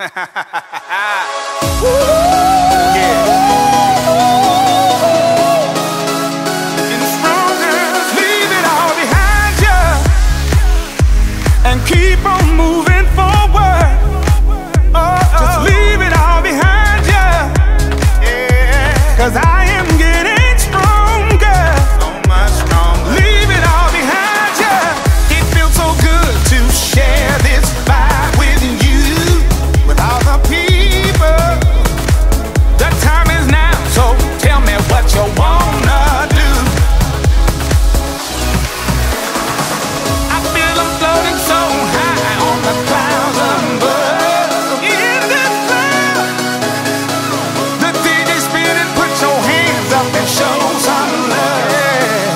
Getting stronger, leave it all behind you and keep on moving forward. Just leave it all behind you. Yeah. 'Cause I am getting stronger. So much stronger. Leave it all behind you. It feels so good to share this vibe with you, with all the people. The time is now, so tell me what you wanna do. I feel I'm floating so high on the clouds above. In this cloud, the DJ spinning, put your hands up and show some love.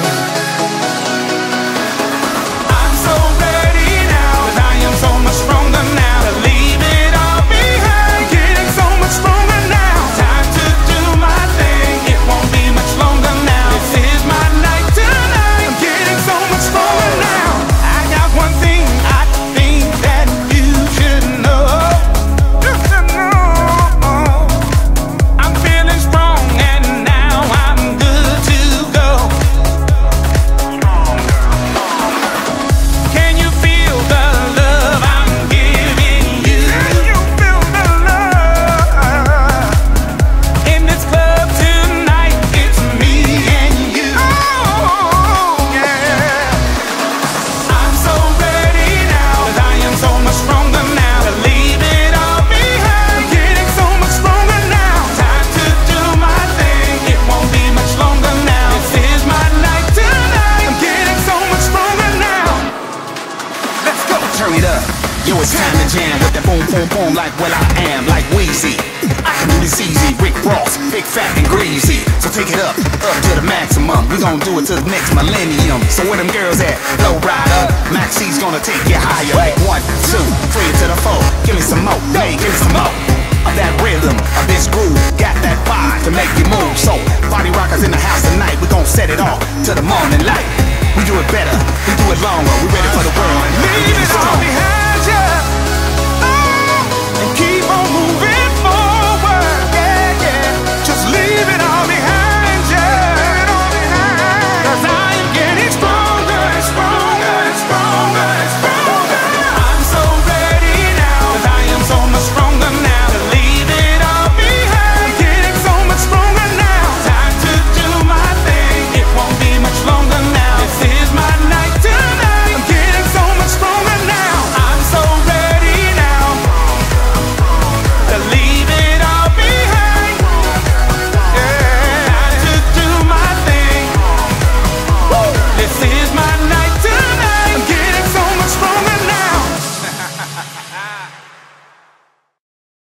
I'm so ready now, 'cause I am so much stronger now. To leave it all behind, getting so much stronger now. Time to do my thing, it won't be much longer now. This is my night tonight, I'm getting so much stronger now. I got one thing I think that you should know. Just to know, I'm feeling strong and now I'm good to go. Can you feel the love I'm giving you? Can you feel the love? In this club tonight, it's me and you. Oh, yeah. I'm so ready now, 'cause I am so much stronger now. To leave it all behind, getting so much stronger now. Time to do my thing, it won't be much longer now. This is my night tonight, I'm getting so much stronger now. Let's go. Turn it up. Yo, it's time to jam with that boom, boom, boom, like what I am, like Weezy. I can do this easy, Rick Ross, big, fat, and greasy. So take it up to the maximum. We gon' do it to the next millennium. So where them girls at? Low rider, Maxie's gonna take you higher. Like 1, 2, 3 to the 4. Give me some more, hey, give me some more of that rhythm, of this groove.